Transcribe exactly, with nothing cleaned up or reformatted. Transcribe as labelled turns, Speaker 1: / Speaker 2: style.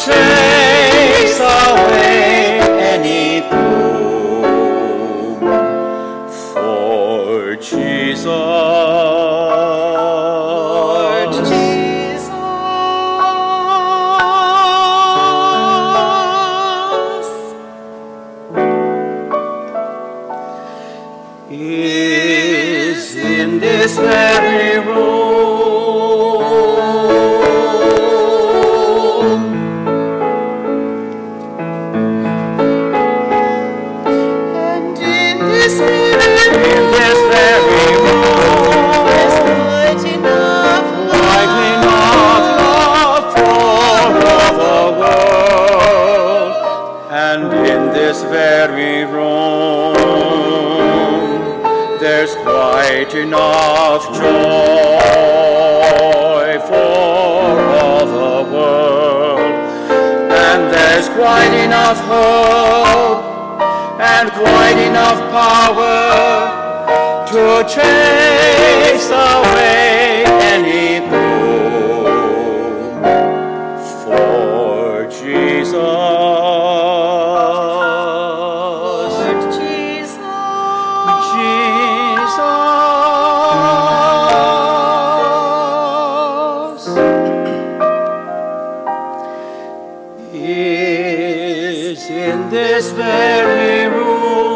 Speaker 1: chase away any gloom. For Jesus. Is in this very room, and in this very room, in this very room, is quite enough, quite enough love for all the world, and in this very room, there's quite enough joy for all the world, and there's quite enough hope and quite enough power to chase away any gloom. For Jesus. Is in this very room.